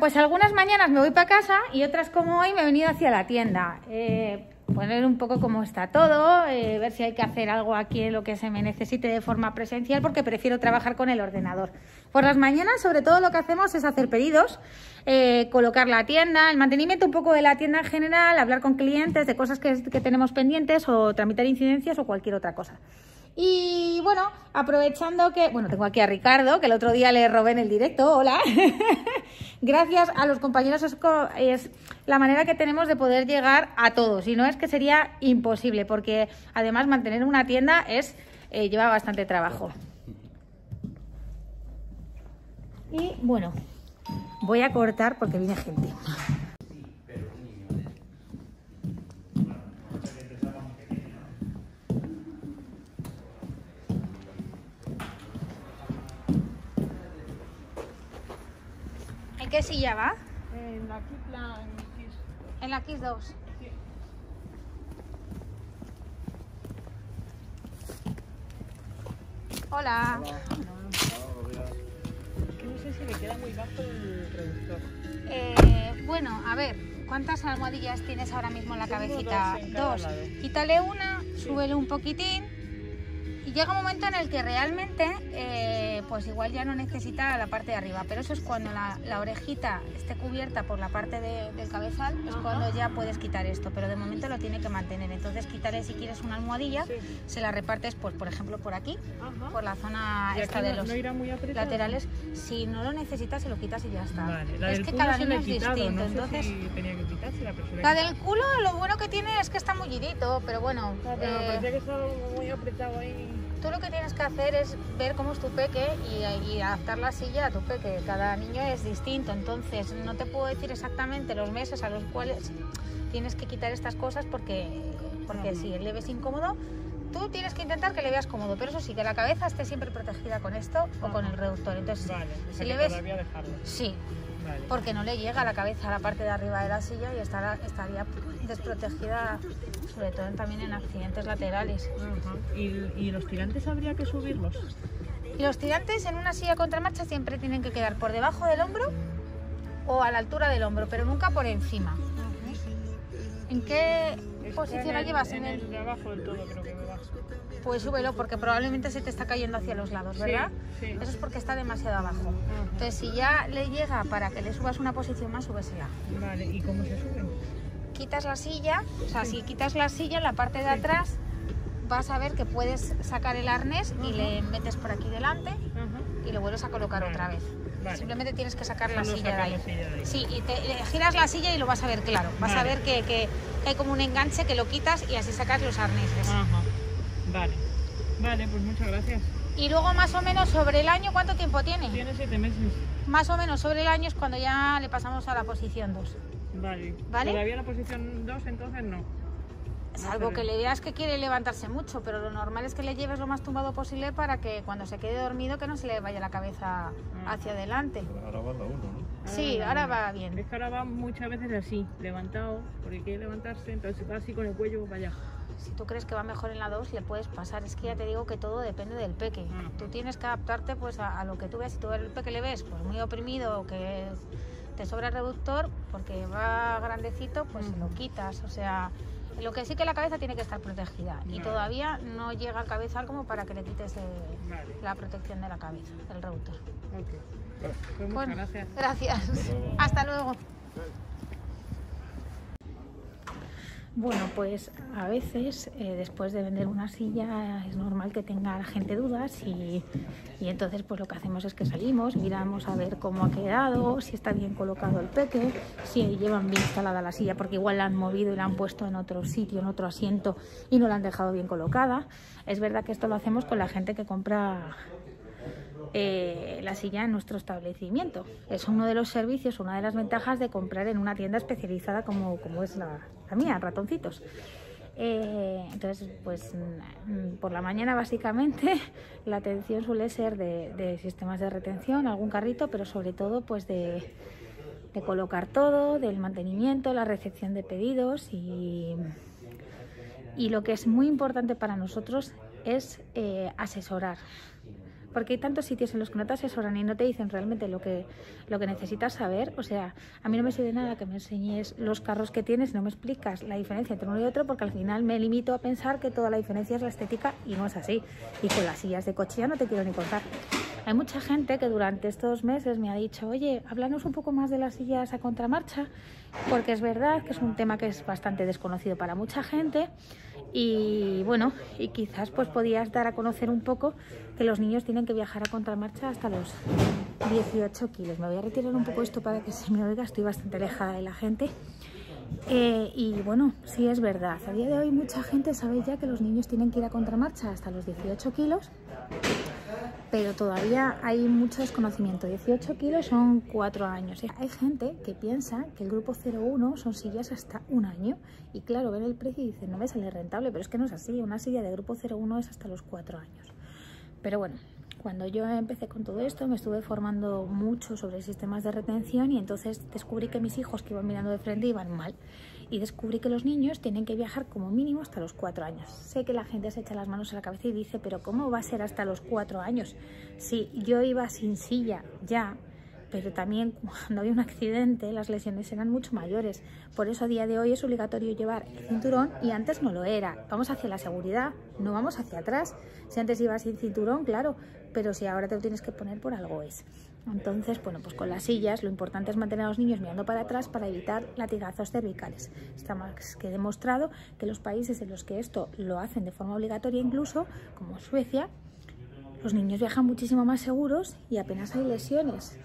pues algunas mañanas me voy para casa y otras como hoy me he venido hacia la tienda. Poner un poco cómo está todo, ver si hay que hacer algo aquí en lo que se me necesite de forma presencial, porque prefiero trabajar con el ordenador. Por las mañanas, sobre todo, lo que hacemos es hacer pedidos, colocar la tienda, el mantenimiento un poco de la tienda en general, hablar con clientes de cosas que tenemos pendientes o tramitar incidencias o cualquier otra cosa. Y bueno, aprovechando que, bueno, tengo aquí a Ricardo, que el otro día le robé en el directo, hola. Gracias a los compañeros es la manera que tenemos de poder llegar a todos, y no es que sería imposible, porque además mantener una tienda lleva bastante trabajo. Y bueno, voy a cortar porque viene gente. ¿En qué silla va? En la Kipla, En la Kiss 2. Sí. Hola. Que no sé si le queda muy bajo el reductor. Bueno, a ver, ¿cuántas almohadillas tienes ahora mismo en la cabecita? Tengo dos en cada Dos. lado. Quítale una, súbele un poquitín. Y llega un momento en el que realmente, pues igual ya no necesita la parte de arriba, pero eso es cuando la orejita esté cubierta por la parte del cabezal, es cuando ya puedes quitar esto, pero de momento lo tiene que mantener. Entonces quítale, si quieres, una almohadilla, Sí. se la repartes, pues por ejemplo por aquí, por la zona ¿Y esta aquí de no los irá muy apretado? laterales. Si no lo necesitas, se lo quitas y ya está. Vale, la es del que culo cada se niño la es he quitado, distinto, no sé entonces... si tenía que quitársela, pero se La del culo, lo bueno que tiene es que está mullidito, pero bueno... pero me parecía que estaba muy apretado ahí. Tú lo que tienes que hacer es ver cómo es tu peque y adaptar la silla a tu peque. Cada niño es distinto, entonces no te puedo decir exactamente los meses a los cuales tienes que quitar estas cosas porque si él le ves incómodo, tú tienes que intentar que le veas cómodo, pero eso sí, que la cabeza esté siempre protegida con esto o con el reductor. Entonces, Vale, si le ves... todavía dejarlo. Sí, Vale. porque no le llega a la cabeza a la parte de arriba de la silla y estaría desprotegida, sobre todo también en accidentes laterales. Ajá. ¿Y los tirantes habría que subirlos? Y los tirantes en una silla contramarcha siempre tienen que quedar por debajo del hombro o a la altura del hombro, pero nunca por encima. ¿En qué posición la llevas? En el de abajo del todo, creo que me va. Pues súbelo, porque probablemente se te está cayendo hacia los lados, ¿verdad? Sí, sí. Eso es porque está demasiado abajo. Entonces, si ya le llega para que le subas una posición más, súbesela. Vale, ¿y cómo se suben? Quitas la silla, o sea, si quitas la silla, la parte de atrás, vas a ver que puedes sacar el arnés y le metes por aquí delante y lo vuelves a colocar otra vez. Vale. Simplemente tienes que sacar la Solo silla de sacar ahí. la silla de ahí. Sí, y giras la silla y lo vas a ver claro. Vas a Vale. ver que hay como un enganche que lo quitas y así sacas los arneses. Ajá. Vale. Vale, pues muchas gracias. Y luego más o menos sobre el año, ¿cuánto tiempo tiene? Tiene 7 meses. Más o menos sobre el año es cuando ya le pasamos a la posición 2. Vale. ¿Vale? Todavía la posición 2, entonces no. Salvo que le veas que quiere levantarse mucho, pero lo normal es que le lleves lo más tumbado posible para que cuando se quede dormido que no se le vaya la cabeza hacia adelante. Ahora va la 1, ¿no? Sí, ahora va bien. Es que ahora va muchas veces así, levantado, porque quiere levantarse, entonces va así con el cuello para allá. Si tú crees que va mejor en la 2, le puedes pasar. Es que ya te digo que todo depende del peque. Tú tienes que adaptarte pues a lo que tú veas. Si tú el peque le ves pues muy oprimido o que te sobra el reductor porque va grandecito, pues se lo quitas. O sea, lo que sí que la cabeza tiene que estar protegida. Y todavía no llega al cabezal como para que le quites la protección de la cabeza, del reductor. Ok. Pues muchas Bueno, gracias. gracias. Hasta luego. Bueno, pues a veces después de vender una silla es normal que tenga la gente dudas y entonces pues lo que hacemos es que salimos, miramos a ver cómo ha quedado, si está bien colocado el peque, si llevan bien instalada la silla, porque igual la han movido y la han puesto en otro sitio, en otro asiento y no la han dejado bien colocada. Es verdad que esto lo hacemos con la gente que compra la silla en nuestro establecimiento. Es uno de los servicios, una de las ventajas de comprar en una tienda especializada como es la mía, Ratoncitos. Entonces, pues por la mañana básicamente la atención suele ser de sistemas de retención, algún carrito, pero sobre todo pues de colocar todo, del mantenimiento, la recepción de pedidos y lo que es muy importante para nosotros es asesorar. porque hay tantos sitios en los que no te asesoran y no te dicen realmente lo que necesitas saber. O sea, a mí no me sirve nada que me enseñes los carros que tienes y no me explicas la diferencia entre uno y otro, porque al final me limito a pensar que toda la diferencia es la estética y no es así. Y con las sillas de coche ya no te quiero ni contar. Hay mucha gente que durante estos meses me ha dicho, oye, háblanos un poco más de las sillas a contramarcha, porque es verdad que es un tema que es bastante desconocido para mucha gente. Y bueno, y quizás pues podías dar a conocer un poco que los niños tienen que viajar a contramarcha hasta los 18 kilos. Me voy a retirar un poco esto para que se me oiga, estoy bastante alejada de la gente. Y bueno, sí es verdad, a día de hoy mucha gente sabe ya que los niños tienen que ir a contramarcha hasta los 18 kilos, pero todavía hay mucho desconocimiento. 18 kilos son 4 años. Hay gente que piensa que el grupo 01 son sillas hasta 1 año. Y claro, ven el precio y dicen, no me sale rentable, pero es que no es así. Una silla de grupo 01 es hasta los 4 años. Pero bueno, cuando yo empecé con todo esto me estuve formando mucho sobre sistemas de retención y entonces descubrí que mis hijos que iban mirando de frente iban mal. Y descubrí que los niños tienen que viajar como mínimo hasta los 4 años. Sé que la gente se echa las manos a la cabeza y dice, pero ¿cómo va a ser hasta los 4 años? Sí, yo iba sin silla ya, pero también cuando había un accidente las lesiones eran mucho mayores. Por eso a día de hoy es obligatorio llevar el cinturón y antes no lo era. Vamos hacia la seguridad, no vamos hacia atrás. Si antes ibas sin cinturón, claro, pero si ahora te lo tienes que poner, por algo es. Entonces, bueno, pues con las sillas lo importante es mantener a los niños mirando para atrás para evitar latigazos cervicales. Está más que demostrado que los países en los que esto lo hacen de forma obligatoria, incluso como Suecia, los niños viajan muchísimo más seguros y apenas hay lesiones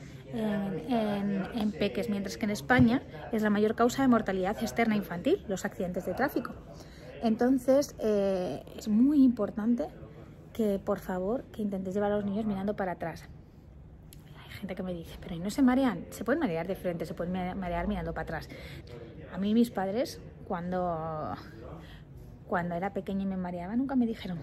en peques, mientras que en España es la mayor causa de mortalidad externa infantil, los accidentes de tráfico. Entonces, es muy importante que, por favor, que intentes llevar a los niños mirando para atrás. Gente que me dice, pero ¿y no se marean? Se pueden marear de frente, se pueden marear mirando para atrás. A mí mis padres, cuando era pequeña y me mareaba, nunca me dijeron,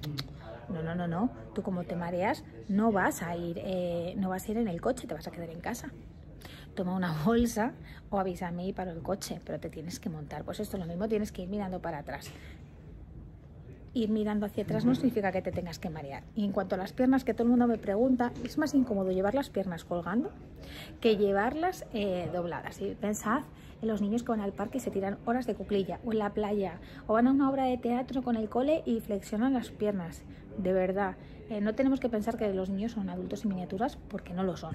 no, tú como te mareas no vas a ir en el coche, te vas a quedar en casa. Toma una bolsa o avísame y paro el coche, pero te tienes que montar. Pues esto es lo mismo, tienes que ir mirando para atrás. Ir mirando hacia atrás no significa que te tengas que marear. Y en cuanto a las piernas, que todo el mundo me pregunta, es más incómodo llevar las piernas colgando que llevarlas dobladas. Y pensad en los niños que van al parque y se tiran horas de cuclilla, o en la playa, o van a una obra de teatro con el cole y flexionan las piernas. De verdad, no tenemos que pensar que los niños son adultos en miniaturas, porque no lo son.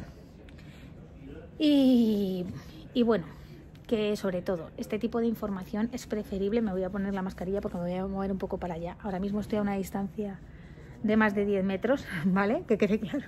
Y bueno, que sobre todo este tipo de información es preferible. Me voy a poner la mascarilla porque me voy a mover un poco para allá. Ahora mismo estoy a una distancia de más de 10 metros, ¿vale? Que quede claro.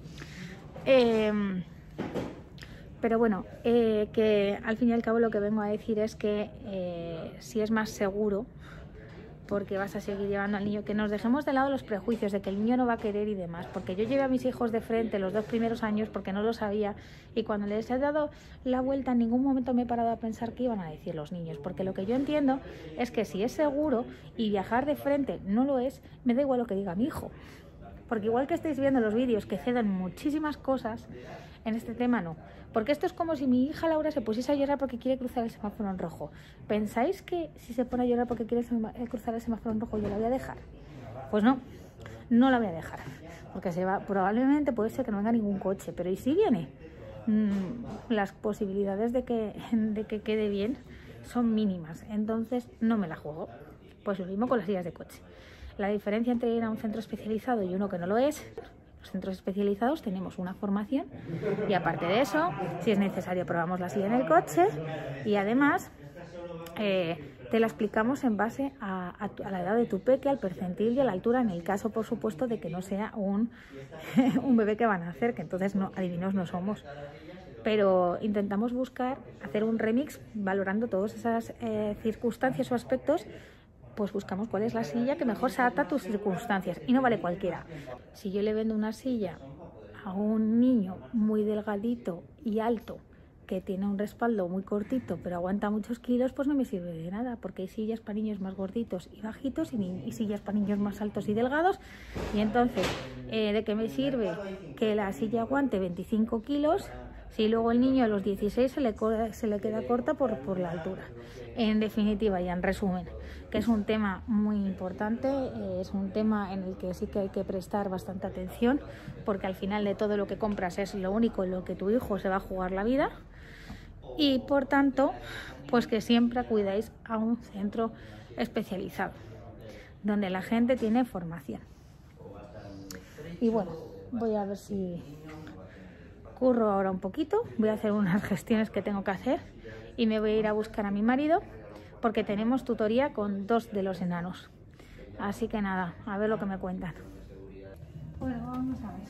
Pero bueno, que al fin y al cabo lo que vengo a decir es que si es más seguro, porque vas a seguir llevando al niño, que nos dejemos de lado los prejuicios de que el niño no va a querer y demás, porque yo llevé a mis hijos de frente los 2 primeros años porque no lo sabía, y cuando les he dado la vuelta en ningún momento me he parado a pensar qué iban a decir los niños, porque lo que yo entiendo es que si es seguro y viajar de frente no lo es, me da igual lo que diga mi hijo, porque igual que estáis viendo los vídeos que ceden muchísimas cosas, en este tema no. Porque esto es como si mi hija Laura se pusiese a llorar porque quiere cruzar el semáforo en rojo. ¿Pensáis que si se pone a llorar porque quiere cruzar el semáforo en rojo yo la voy a dejar? Pues no, no la voy a dejar. Porque probablemente puede ser que no venga ningún coche, pero ¿y si viene? Las posibilidades de que quede bien son mínimas. Entonces no me la juego. Pues lo mismo con las sillas de coche. La diferencia entre ir a un centro especializado y uno que no lo es: los centros especializados tenemos una formación y aparte de eso, si es necesario, probamos la silla en el coche y además te la explicamos en base a la edad de tu peque, al percentil y a la altura, en el caso, por supuesto, de que no sea un bebé que van a hacer, que entonces no, adivinos no somos. Pero intentamos hacer un remix valorando todas esas circunstancias o aspectos. Pues buscamos cuál es la silla que mejor se adapta a tus circunstancias y no vale cualquiera. Si yo le vendo una silla a un niño muy delgadito y alto que tiene un respaldo muy cortito pero aguanta muchos kilos, pues no me sirve de nada, porque hay sillas para niños más gorditos y bajitos y sillas para niños más altos y delgados, y entonces ¿de qué me sirve que la silla aguante 25 kilos Si luego el niño a los 16 se le queda corta por la altura. En definitiva y en resumen, que es un tema muy importante, es un tema en el que sí que hay que prestar bastante atención, porque al final de todo lo que compras es lo único en lo que tu hijo se va a jugar la vida, y por tanto, pues que siempre acudáis a un centro especializado, donde la gente tiene formación. Y bueno, voy a ver si curro ahora un poquito, voy a hacer unas gestiones que tengo que hacer y me voy a ir a buscar a mi marido, porque tenemos tutoría con 2 de los enanos. Así que nada, a ver lo que me cuentan. Bueno, vamos a ver.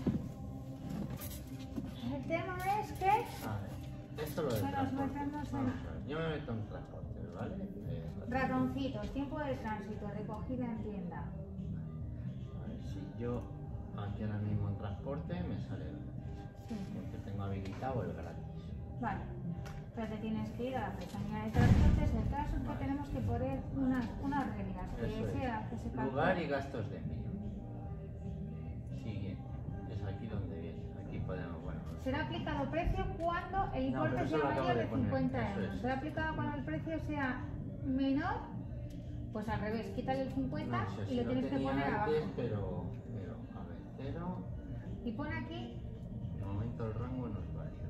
El tema es que... Esto lo de transporte. Metemos Yo me meto en transporte, ¿vale? ratoncitos, tiempo de tránsito, recogida en tienda. Vale, si yo aquí ahora mismo en transporte me sale gratis, porque tengo habilitado el gratis. Vale, pero te tienes que ir a la pestaña de transportes. El caso es que tenemos que poner unas reglas, que se Lugar y gastos de envío. Siguiente, es aquí donde viene. Aquí podemos, bueno. Será aplicado precio cuando el importe sea mayor de 50 euros. Será aplicado cuando el precio sea menor, pues al revés, quítale el 50 y lo tienes que poner abajo. Pero a ver, 0. Y pone aquí. De momento el rango no es válido.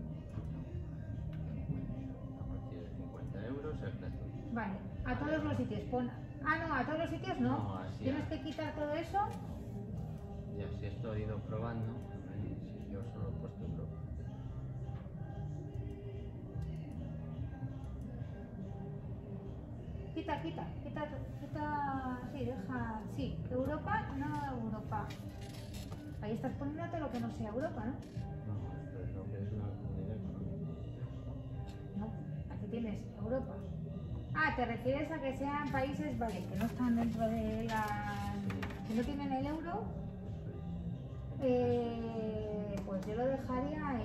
A partir de 50 euros el precio. Vale, a todos los sitios pon. No, a todos los sitios no. No, así Tienes que quitar todo eso. Ya, si esto he ido probando, si yo solo he puesto Europa. Quita, sí, deja, sí, Europa, no Europa. Ahí estás poniéndote lo que no sea Europa, ¿no? No, esto es lo que es una comunidad económica. No, aquí tienes Europa. ¿Te refieres a que sean países, vale, que no están dentro de la... que no tienen el euro? Pues yo lo dejaría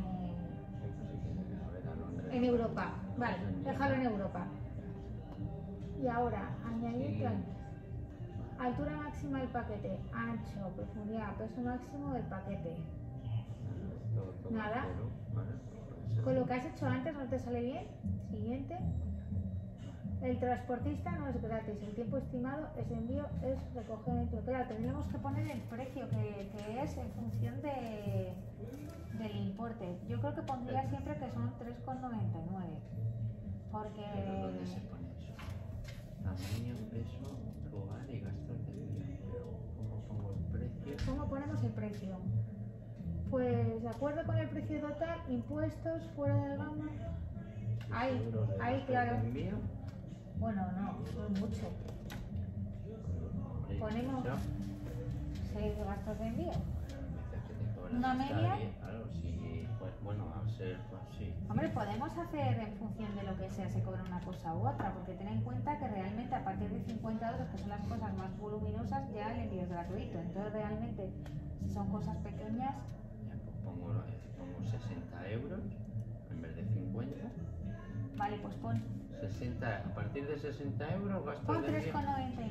en Europa. Vale, déjalo en Europa. Y ahora, añadir altura máxima del paquete, ancho, profundidad, peso máximo del paquete. Nada. Con lo que has hecho antes no te sale bien. Siguiente. El transportista no es gratis, el tiempo estimado es envío, es recoger dentro. Claro, tendríamos que poner el precio que es en función del importe. Yo creo que pondría siempre que son 3,99. Porque... ¿Dónde se pone eso? Tamaño, peso, lugar y gastos de envío. Pero ¿cómo pongo el precio? ¿Cómo ponemos el precio? Pues de acuerdo con el precio total, impuestos, fuera del gama. Ahí, claro. Bueno, no, es mucho. Ponemos 6 gastos de envío. Una media. Claro, sí, pues bueno, a ser, pues sí. Hombre, podemos hacer en función de lo que sea, se cobra una cosa u otra, porque ten en cuenta que realmente a partir de 50 euros, que son las cosas más voluminosas, ya el envío es gratuito. Entonces realmente, si son cosas pequeñas... Ya, pues pongo 60 euros en vez de 50. Vale, pues pon... 60, a partir de 60 euros gasto pon de envío. 3,99.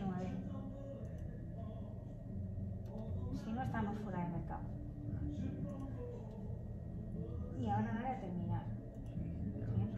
Si no, estamos fuera de mercado. Y ahora nada de terminar. Siguiente.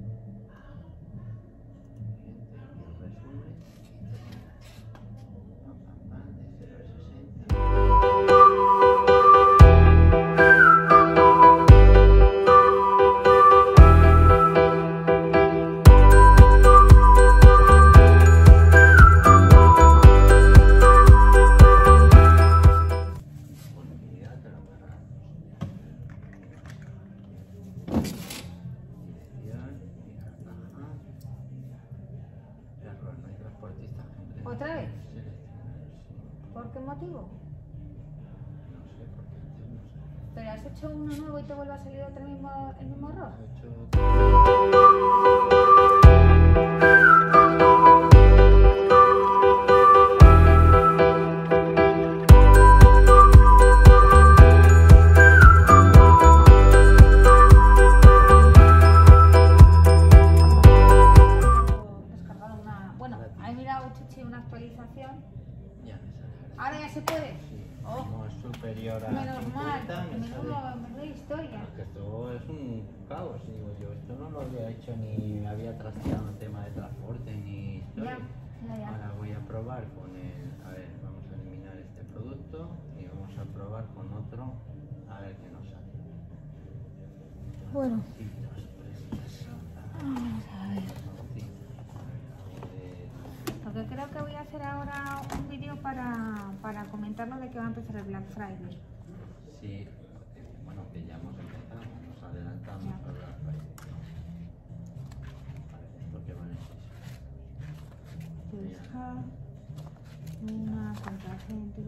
¿Otra vez? ¿Por qué motivo? No sé, porque antes no sé. ¿Pero has hecho uno nuevo y te vuelve a salir el mismo error? Descargado una... Bueno, he mirado, Chichi, una actualización. Ya me sale. ¿Ahora ya se puede? Sí. como es superior a Menos 50, mal, me sale. menuda historia. Que esto es un caos, digo yo. Esto no lo había hecho ni había trasteado en tema de transporte ni historia. Ya. Ahora voy a probar con el. A ver, vamos a eliminar este producto y vamos a probar con otro. A ver qué nos sale. Bueno. Filtros, prestas. Vamos a ver. A ver. Lo que creo que voy a hacer ahora un vídeo para comentar lo de que va a empezar el Black Friday. Sí, bueno, que ya hemos empezado, nos adelantamos Ya. a Black Friday. Vale, ¿esto qué vale? Buscar una contra gente.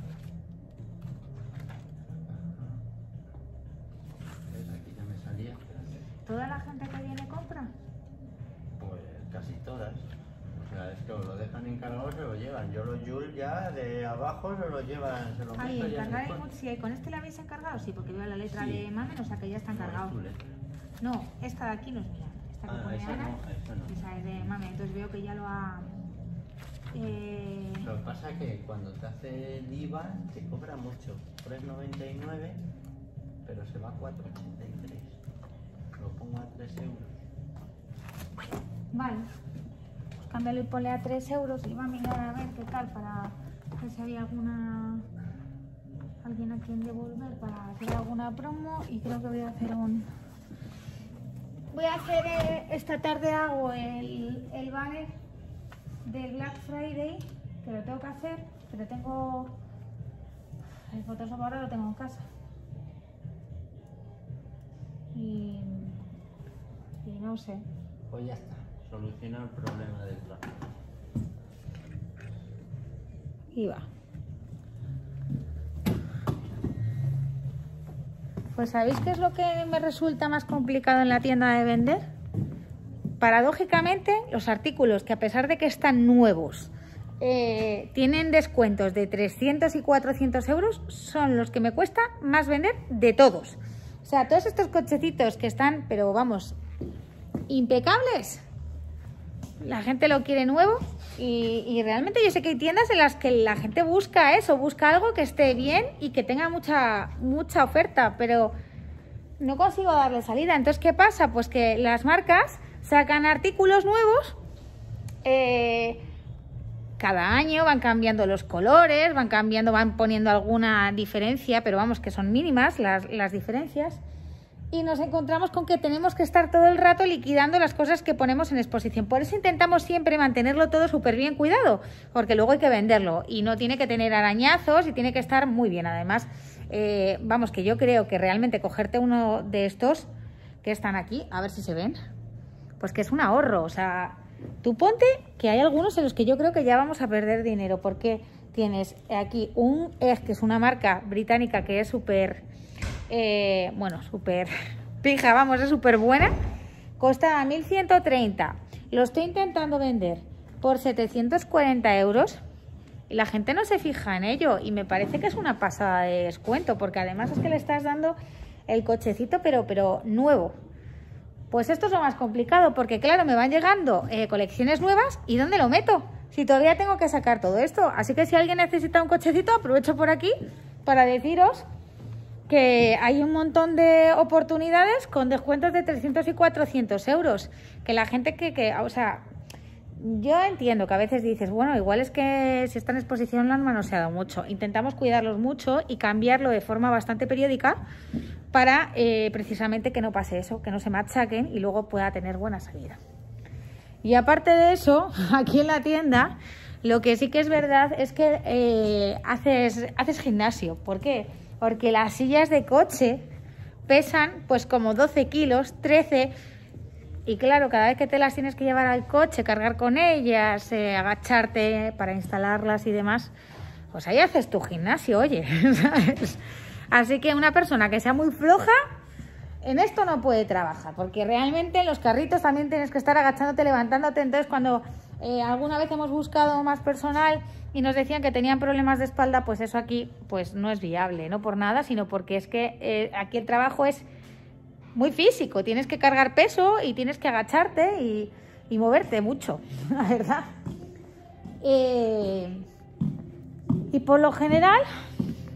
¿Ves? Aquí ya me salía. Espérate. ¿Toda la gente que viene compra? Pues casi todas. O sea, es que os lo dejan encargado, se lo llevan. Yo los Joule ya de abajo se lo llevan, se lo Ay, meto ya en el encargar cuerpo. sí, ¿con este lo habéis encargado? Sí, porque veo la letra Sí. de Mamen, o sea que ya está encargado. No, es tu letra. No, esta de aquí no es mía. Esta que Ah, pone esa Ana, no, esa no. esa es de Mamen, entonces veo que ya lo ha... Lo que pasa es que cuando te hace el IVA te cobra mucho. 3,99, pero se va a 4,83. Lo pongo a 3 euros. Vale. Pues cámbialo y ponle a 3 euros y va a mirar a ver qué tal para ver si había alguien a quien devolver para hacer alguna promo y creo que voy a hacer esta tarde hago el banner del Black Friday, que lo tengo que hacer, pero tengo el Photoshop ahora lo tengo en casa y no sé. Pues ya está, solucionado el problema del tráfico. Y va. Pues ¿sabéis qué es lo que me resulta más complicado en la tienda de vender? Paradójicamente, los artículos que a pesar de que están nuevos, tienen descuentos de 300 y 400 euros, son los que me cuesta más vender de todos. O sea, todos estos cochecitos que están, pero vamos, impecables, la gente lo quiere nuevo y realmente yo sé que hay tiendas en las que la gente busca eso, busca algo que esté bien y que tenga mucha oferta, pero no consigo darle salida. Entonces, ¿qué pasa? Pues que las marcas sacan artículos nuevos, cada año van cambiando los colores, van poniendo alguna diferencia, pero vamos, que son mínimas las diferencias. Y nos encontramos con que tenemos que estar todo el rato liquidando las cosas que ponemos en exposición. Por eso intentamos siempre mantenerlo todo súper bien cuidado, porque luego hay que venderlo y no tiene que tener arañazos y tiene que estar muy bien. Además, vamos, que yo creo que realmente cogerte uno de estos que están aquí, a ver si se ven, pues que es un ahorro. O sea, tú ponte que hay algunos en los que yo creo que ya vamos a perder dinero, porque tienes aquí un Egg, que es una marca británica que es súper... bueno, súper pija, vamos, es súper buena. Cuesta 1.130. Lo estoy intentando vender por 740 euros y la gente no se fija en ello y me parece que es una pasada de descuento, porque además es que le estás dando el cochecito pero nuevo. Pues esto es lo más complicado, porque claro, me van llegando colecciones nuevas y ¿dónde lo meto? Si todavía tengo que sacar todo esto. Así que si alguien necesita un cochecito, aprovecho por aquí para deciros que hay un montón de oportunidades con descuentos de 300 y 400 euros. Que la gente o sea, yo entiendo que a veces dices, bueno, igual es que si está en exposición lo han manoseado mucho. Intentamos cuidarlos mucho y cambiarlo de forma bastante periódica para precisamente que no pase eso, que no se machaquen y luego pueda tener buena salida. Y aparte de eso, aquí en la tienda, lo que sí que es verdad es que haces gimnasio. ¿Por qué? Porque las sillas de coche pesan pues como 12 kilos, 13, y claro, cada vez que te las tienes que llevar al coche, cargar con ellas, agacharte para instalarlas y demás, pues ahí haces tu gimnasio, oye, ¿sabes? Así que una persona que sea muy floja, en esto no puede trabajar, porque realmente en los carritos también tienes que estar agachándote, levantándote. Entonces cuando alguna vez hemos buscado más personal y nos decían que tenían problemas de espalda, pues eso aquí pues no es viable, no por nada, sino porque es que aquí el trabajo es muy físico, tienes que cargar peso y tienes que agacharte y moverte mucho, la verdad. Y por lo general,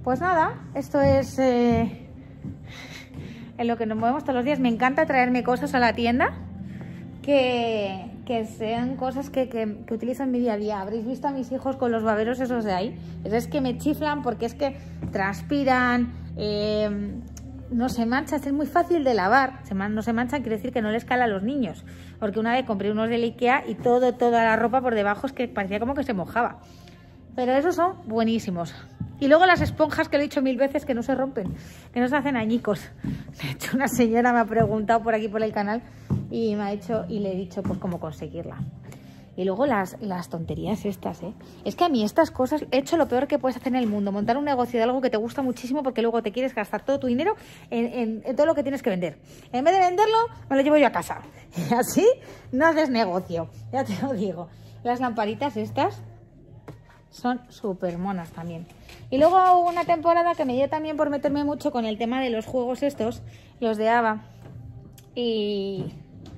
Pues nada, esto es en lo que nos movemos todos los días. Me encanta traerme cosas a la tienda que sean cosas que utilizo en mi día a día. Habréis visto a mis hijos con los baberos esos de ahí. Es que me chiflan porque es que transpiran, no se manchan, es muy fácil de lavar. No se manchan, quiere decir que no les cala a los niños. Porque una vez compré unos del Ikea y toda la ropa por debajo es que parecía como que se mojaba. Pero esos son buenísimos. Y luego las esponjas que le he dicho 1000 veces que no se rompen, que no se hacen añicos. De hecho, una señora me ha preguntado por aquí por el canal y le he dicho pues cómo conseguirla. Y luego las tonterías estas, ¿eh? Es que a mí estas cosas he hecho lo peor que puedes hacer en el mundo, montar un negocio de algo que te gusta muchísimo porque luego te quieres gastar todo tu dinero en todo lo que tienes que vender. En vez de venderlo, me lo llevo yo a casa. Y así no haces negocio, ya te lo digo. Las lamparitas estas son súper monas también. Y luego hubo una temporada que me dio también por meterme mucho con el tema de los juegos estos, los de Ava. Y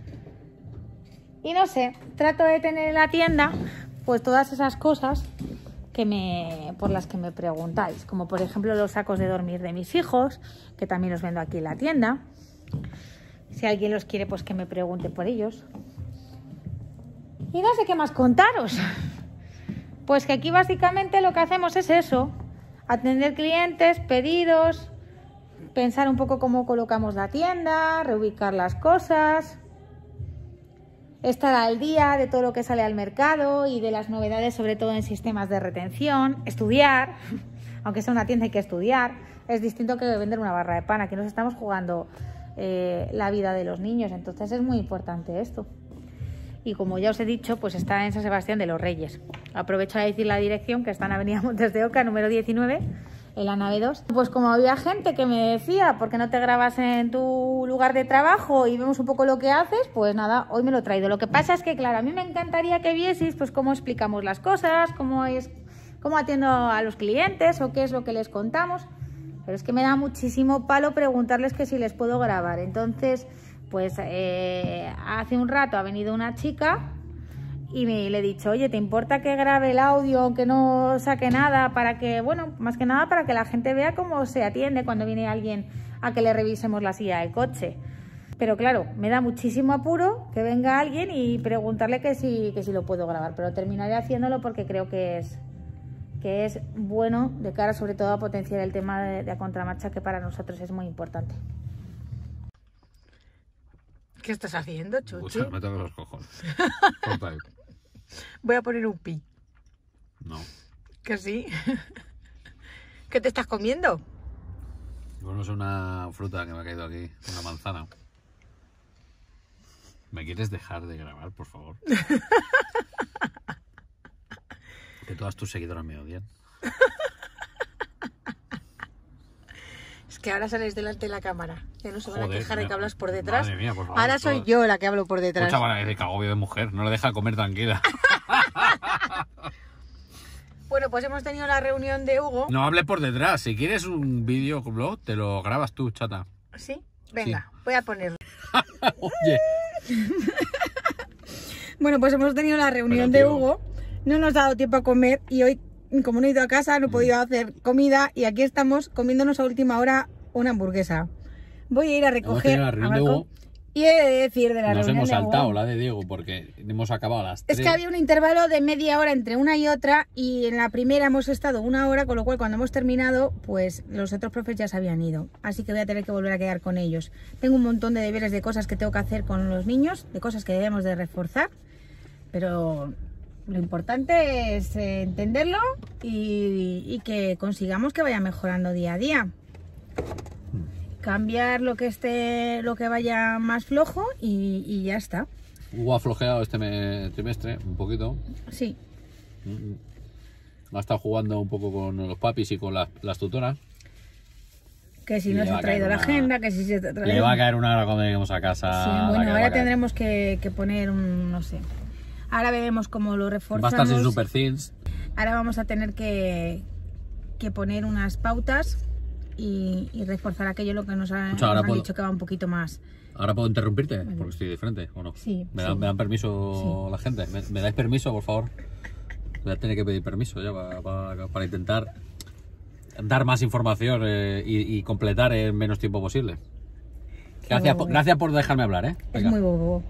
no sé, trato de tener en la tienda pues todas esas cosas por las que me preguntáis. Como por ejemplo los sacos de dormir de mis hijos, que también los vendo aquí en la tienda. Si alguien los quiere, pues que me pregunte por ellos. Y no sé qué más contaros. Pues que aquí básicamente lo que hacemos es eso, atender clientes, pedidos, pensar un poco cómo colocamos la tienda, reubicar las cosas, estar al día de todo lo que sale al mercado y de las novedades, sobre todo en sistemas de retención, estudiar, aunque sea una tienda hay que estudiar, es distinto que vender una barra de pan, aquí nos estamos jugando la vida de los niños, entonces es muy importante esto. Y como ya os he dicho, pues está en San Sebastián de los Reyes. Aprovecho a decir la dirección, que está en Avenida Montes de Oca, número 19, en la nave 2. Pues como había gente que me decía, ¿por qué no te grabas en tu lugar de trabajo y vemos un poco lo que haces? Pues nada, hoy me lo he traído. Lo que pasa es que, claro, a mí me encantaría que vieseis pues cómo explicamos las cosas, cómo atiendo a los clientes o qué es lo que les contamos. Pero es que me da muchísimo palo preguntarles que si les puedo grabar. Entonces, pues hace un rato ha venido una chica y le he dicho, oye, ¿te importa que grabe el audio, aunque no saque nada, para que, bueno, más que nada para que la gente vea cómo se atiende cuando viene alguien a que le revisemos la silla del coche? Pero claro, me da muchísimo apuro que venga alguien y preguntarle que si lo puedo grabar, pero terminaré haciéndolo porque creo que es bueno de cara sobre todo a potenciar el tema de contramarcha, que para nosotros es muy importante. ¿Qué estás haciendo, Chuchi? Pues me toco los cojones. Voy a poner un pi. No. ¿Que sí? ¿Qué te estás comiendo? Bueno, es una fruta que me ha caído aquí, una manzana. ¿Me quieres dejar de grabar, por favor? Que todas tus seguidoras me odian. Es que ahora sales delante de la cámara. Ya no se van a Joder, quejar de que hablas por detrás. Madre mía, por favor, ahora soy yo la que hablo por detrás. Escucha, vale, de cagobio de mujer, no le deja comer tranquila. Bueno, pues hemos tenido la reunión de Hugo. No hables por detrás, si quieres un videoblog, te lo grabas tú, chata. ¿Sí? Venga, Sí. voy a ponerlo. Oye. Bueno, pues hemos tenido la reunión Pero, de tío, Hugo. No nos ha dado tiempo a comer y hoy, como no he ido a casa, no he podido hacer comida y aquí estamos comiéndonos a última hora una hamburguesa. Voy a ir a Hemos recoger tenido la reunión de Hugo. y he de decir de la Nos reunión hemos de saltado Hugo, la de Diego porque hemos acabado a las 3. es que había un intervalo de media hora entre una y otra y en la primera hemos estado 1 hora, con lo cual cuando hemos terminado, pues los otros profes ya se habían ido. Así que voy a tener que volver a quedar con ellos. Tengo un montón de deberes, de cosas que tengo que hacer con los niños, de cosas que debemos de reforzar, pero lo importante es entenderlo y que consigamos que vaya mejorando día a día. Cambiar lo que vaya más flojo y ya está. Hugo ha flojeado este trimestre un poquito. Sí. Ha estado jugando un poco con los papis y con las tutoras. Que si Y no le se va ha a traído caer la una- agenda, que si se ha traído... Le va a caer una hora cuando lleguemos a casa. Sí, la bueno, que le va ahora a caer. tendremos que poner un, no sé. Ahora veremos cómo lo Va a reforzamos. estar sin Super Things. Ahora vamos a tener que poner unas pautas y reforzar aquello lo que nos han dicho que va un poquito más. ¿Ahora puedo interrumpirte? Porque estoy de frente, ¿o no? Sí. ¿Me dan permiso la gente? ¿Me dais permiso, por favor? Voy a tener que pedir permiso ya para intentar dar más información y completar en menos tiempo posible. Gracias por dejarme hablar, ¿eh? Es muy bobo.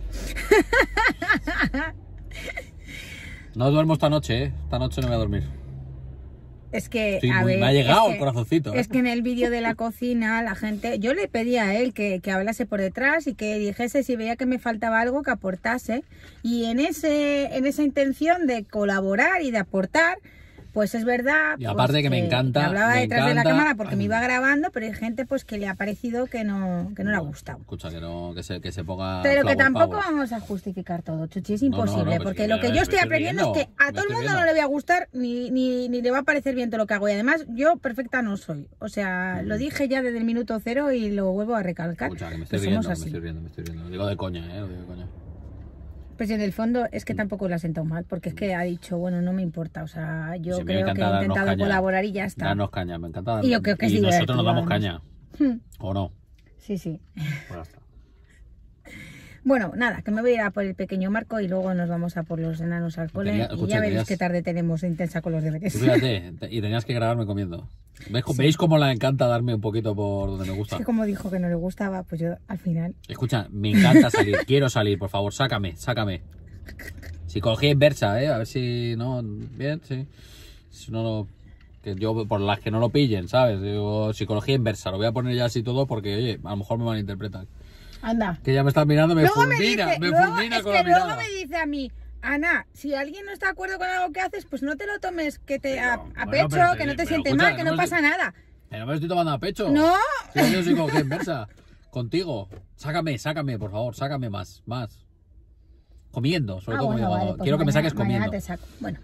No duermo esta noche, ¿eh? Esta noche no voy a dormir. Es que, me ha llegado el corazoncito. Es que en el vídeo de la cocina, la gente... Yo le pedí a él que hablase por detrás y que dijese si veía que me faltaba algo, que aportase. Y en esa intención de colaborar y de aportar, pues es verdad... Y aparte que me encanta... hablaba detrás de la cámara porque me iba grabando, pero hay gente pues que le ha parecido que no le ha gustado. Escucha, que se ponga... Pero que tampoco vamos a justificar todo, Chuchi, es imposible. Porque lo que yo estoy aprendiendo es que a todo el mundo no le voy a gustar ni le va a parecer bien todo lo que hago. Y además, yo perfecta no soy. O sea, lo dije ya desde el minuto 0 y lo vuelvo a recalcar. Escucha, que me estoy riendo. Lo digo de coña, lo digo de coña. Pues en el fondo es que tampoco lo ha sentado mal, porque es que ha dicho, bueno, no me importa, o sea, yo sí, creo que he intentado colaborar y ya está. Darnos caña, me encanta. Y yo creo que es divertido, nosotros nos damos caña, ¿o no? Sí, sí. Pues ya está. Bueno, nada, que me voy a ir a por el pequeño Marco y luego nos vamos a por los enanos al cole y ya veréis qué tarde tenemos intensa con los deberes. Fíjate, y tenías que grabarme comiendo. ¿Veis cómo la encanta darme un poquito por donde me gusta? Es que como dijo que no le gustaba, pues yo al final... Escucha, me encanta salir, quiero salir, por favor, sácame. Psicología inversa, a ver si no... Bien, sí. Si no que yo, por las que no lo pillen, ¿sabes? Digo, psicología inversa, lo voy a poner ya así todo porque, oye, a lo mejor me van a interpretar. Anda. Que ya me estás mirando, me fulmina con la mirada. Luego me dice a mí, Ana, si alguien no está de acuerdo con algo que haces, pues no te lo tomes que te a pecho, que no te siente mal, que no pasa nada. Que no me lo estoy tomando a pecho. No. Si yo soy psicología inversa. Contigo. Sácame, por favor, sácame más. Comiendo, sobre todo comiendo. Vale, pues quiero que me saques comiendo. Mañana te saco. Bueno.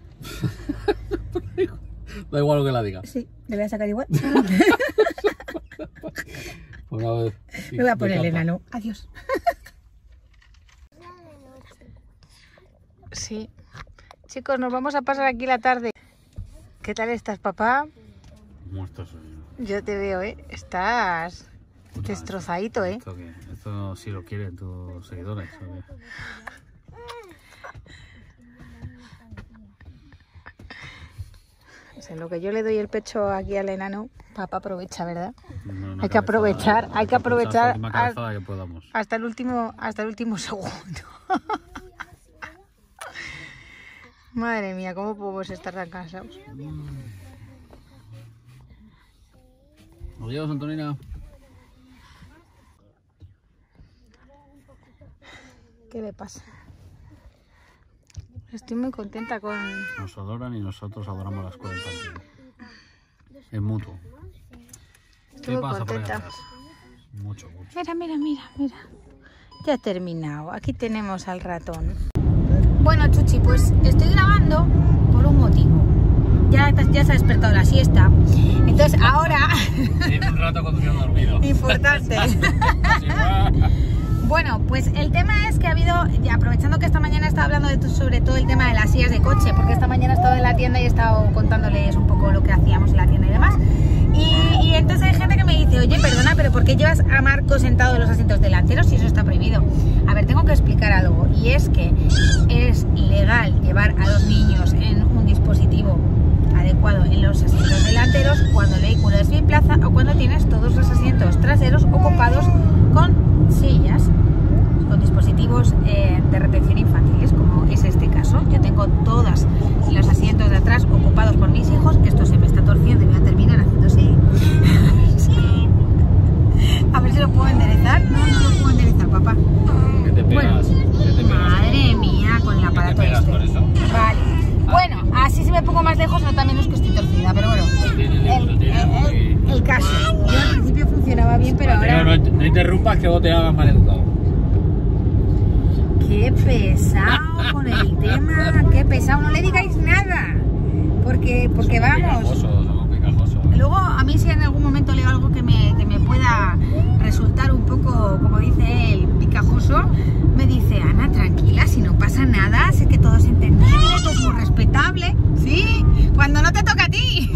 Da igual lo que la diga. Sí, le voy a sacar igual. Una vez. Me voy a poner el enano. Adiós. Sí. Chicos, nos vamos a pasar aquí la tarde. ¿Qué tal estás, papá? Muerto soy yo. Yo te veo, ¿eh? Estás destrozadito, ¿eh? ¿Esto qué? Esto sí lo quieren tus seguidores, ¿o qué? En lo que yo le doy el pecho aquí al enano, papá aprovecha, ¿verdad? No, hay que aprovechar hasta el último segundo. Madre mía, ¿cómo podemos estar tan cansados? Adiós, Antonina. ¿Qué le pasa? Estoy muy contenta con... Nos adoran y nosotros adoramos a la escuela infantil. Es mutuo. Estoy muy contenta. Mucho. Mira. Ya he terminado. Aquí tenemos al ratón. Bueno, Chuchi, pues estoy grabando por un motivo. Ya se ha despertado la siesta. Entonces ahora... Tiene un rato conduciendo dormido. Importante. Bueno, pues el tema es que ha habido, ya aprovechando que esta mañana he estado hablando sobre todo el tema de las sillas de coche, porque esta mañana he estado en la tienda y he estado contándoles un poco lo que hacíamos en la tienda y demás. Y entonces hay gente que me dice, oye, perdona, pero ¿por qué llevas a Marco sentado en los asientos delanteros si eso está prohibido? A ver, tengo que explicar algo, y es que es ilegal llevar a los niños en un dispositivo adecuado en los asientos delanteros cuando el vehículo es biplaza o cuando tienes todos los asientos traseros ocupados con sillas, con dispositivos de retención infantiles, como es este caso. Yo tengo todos los asientos de atrás ocupados por mis hijos. Esto se me está torciendo y voy a terminar haciendo así. A ver si lo puedo enderezar. No lo puedo enderezar, papá. ¿Qué te pegas? Madre mía, con el aparato este. Vale. Bueno, así si me pongo más lejos, no, también es que estoy torcida, pero bueno. El caso. Yo al principio funcionaba bien, pero ahora... No interrumpas que vos te hagas mal educado. Qué pesado con el tema, qué pesado. No le digáis nada, porque vamos. Luego, a mí si en algún momento leo algo que me pueda resultar un poco, como dice él, picajoso, me dice, Ana, tranquila, si no pasa nada, sé que todo es entendible, todo es muy respetable. Sí, cuando no te toca a ti.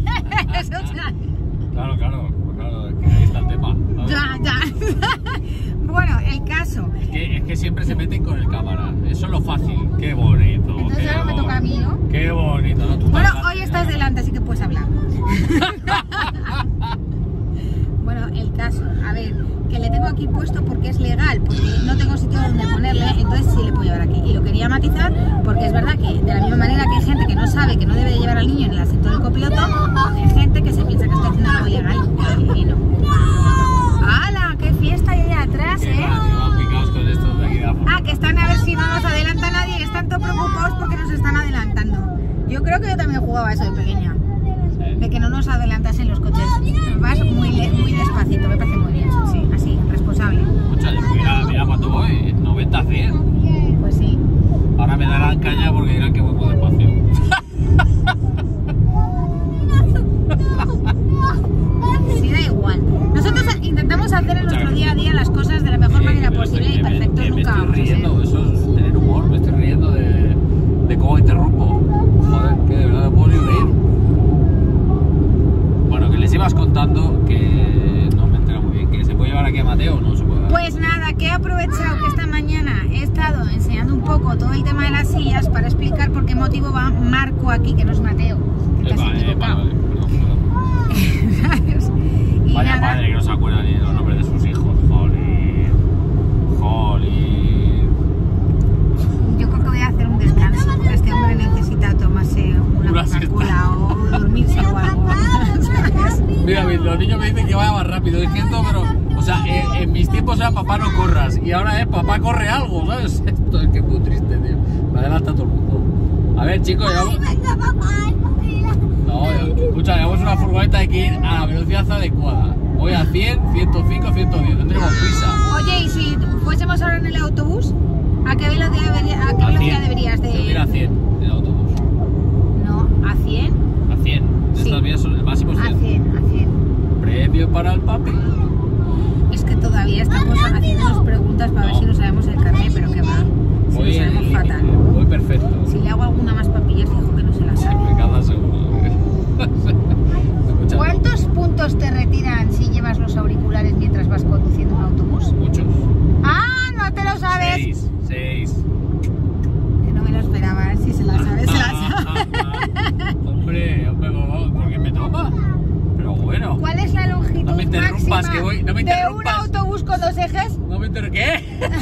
Claro, que ahí está el tema. Ya. Bueno, el caso. Es que siempre se meten con el cámara. Eso es lo fácil. Qué bonito. Entonces ahora me toca a mí, ¿no? Qué bonito, ¿no? Bueno, hoy estás delante, así que puedes hablar. Bueno, el caso, a ver, que le tengo aquí puesto porque es legal, porque no tengo sitio donde ponerle, entonces sí le puedo llevar aquí. Y lo quería matizar porque es verdad que de la misma manera que hay gente que no sabe que no debe de llevar al niño en el asiento del copiloto, hay gente que se piensa que está haciendo algo ilegal y no. ¡Hala! ¡Qué fiesta hay allá atrás, Ah, que están a ver si no nos adelanta nadie, que están todos preocupados porque nos están adelantando. Yo creo que yo también jugaba eso de pequeña, de que no nos adelantasen los coches. Vas muy despacito, me parece muy bien, sí, así, responsable. Escucha, mira cuánto voy, 90 a 100. Pues sí. Ahora me darán caña porque dirán que voy muy despacio. Sí, da igual. Nosotros intentamos hacer en nuestro día a día las cosas de la mejor manera posible y perfecto nunca vamos a ser. Me estoy riendo, eso es tener humor, me estoy riendo de cómo interrumpo. Joder, que de verdad no puedo ni reír. Bueno, que les ibas contando que no me entero muy bien, que se puede llevar aquí a Mateo o no se puede llevar. Pues nada, que he aprovechado que esta mañana he estado enseñando un poco todo el tema de las sillas para explicar por qué motivo va Marco aquí, que no es Mateo. Que te has equivocado. Vale, perdón. ¿Sabes? Y Vaya nada, padre que no se acuerda ni de los nombres de sus hijos. Jolín. yo creo que voy a hacer un descanso, porque este hombre necesita tomarse una Coca-Cola o dormirse o algo. ¿Sabes? Mira, los niños me dicen que vaya más rápido. Es cierto, pero, o sea, en mis tiempos era papá no corras. Y ahora es papá corre algo, ¿sabes? Esto es que es muy triste, tío. Me adelanta todo el mundo. A ver, chicos, llevamos. No, escucha, llevamos una furgoneta, hay que ir a la velocidad adecuada. Voy a 100, 105, 110. Tendremos prisa. Oye, ¿y si fuésemos ahora en el autobús? ¿A qué velocidad, deberías de...? Ir a 100 en el autobús. No, ¿a 100? A 100. Sí. Estas vías son el máximo es 100. A 100. Premio para el papi. Es que todavía estamos haciéndonos preguntas para ver si nos sabemos el carnet, pero que va. Si lo sabemos fatal. Voy perfecto. Si le hago alguna más papilla, fijo que no se la sabe. Me cada segundo. Escucha, ¿Cuántos puntos te retiran si llevas los auriculares mientras vas conduciendo un autobús? muchos. ¡Ah! ¿No te lo sabes? 6. No me lo esperaba, si se la sabes, se la sabe. Hombre, porque me toca. Pero bueno. ¿Cuál es la longitud No me interrumpas, máxima que voy. No me de un interrumpas. autobús con dos ejes? No me interrumpas. ¿Qué?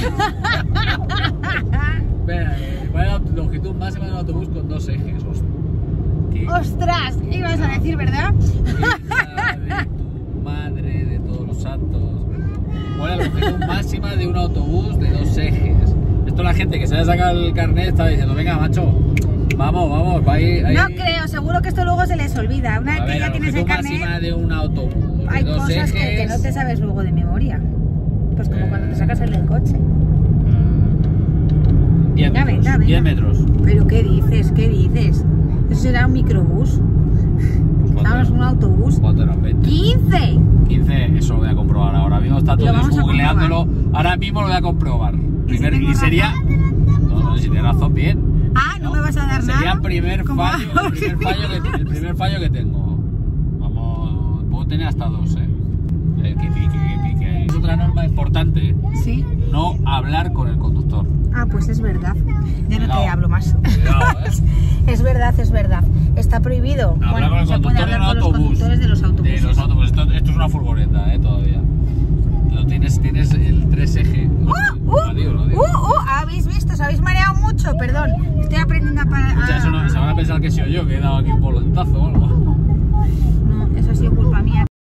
Espera, ¿cuál es la longitud máxima de un autobús con dos ejes? ¿Qué? ¡Ostras! Ibas a decir, ¿verdad? Hija de tu madre de todos los santos. ¿Cuál es la longitud máxima de un autobús de dos ejes? Esto la gente que se haya sacado el carnet está diciendo, venga, macho, vamos, va ahí. No creo, seguro que esto luego se les olvida. Una vez A que ver, ya la tienes el longitud carnet, máxima de un autobús de hay dos cosas que ejes. no te sabes luego de memoria. Pues como cuando te sacas el del coche. 10 Ya metros. venga. 10 metros. ¿Pero qué dices? ¿Qué dices? Eso será un microbús. Estamos en un autobús. ¿Cuánto eran? 20. ¡15! 15, eso lo voy a comprobar ahora mismo. Está todo Lo vamos a googleándolo. Ahora mismo lo voy a comprobar. ¿Y si tengo Y sería. razón? No, si tienes razón, bien. Ah, ¿no me vas a dar nada? Sería el primer ¿Cómo? fallo, el primer fallo que tengo. Vamos, puedo tener hasta 2, ¿eh? Que pique. Es otra norma importante. Sí. No hablar con el conductor. Ah, pues es verdad. Ya no te Cuidado. hablo más. Cuidado, ¿eh? Es verdad. Está prohibido. Hablar Bueno, con el se puede conductor hablar de un con los autobús. conductores de los autobuses. De los autobuses. Esto es una furgoneta, todavía. Tienes el 3 eje. Lo digo. ¿Habéis visto? ¿Os habéis mareado mucho? Perdón. Estoy aprendiendo a parar. Escucha, eso no, se van a pensar que soy yo, que he dado aquí un volantazo o algo. No, eso ha sido culpa mía.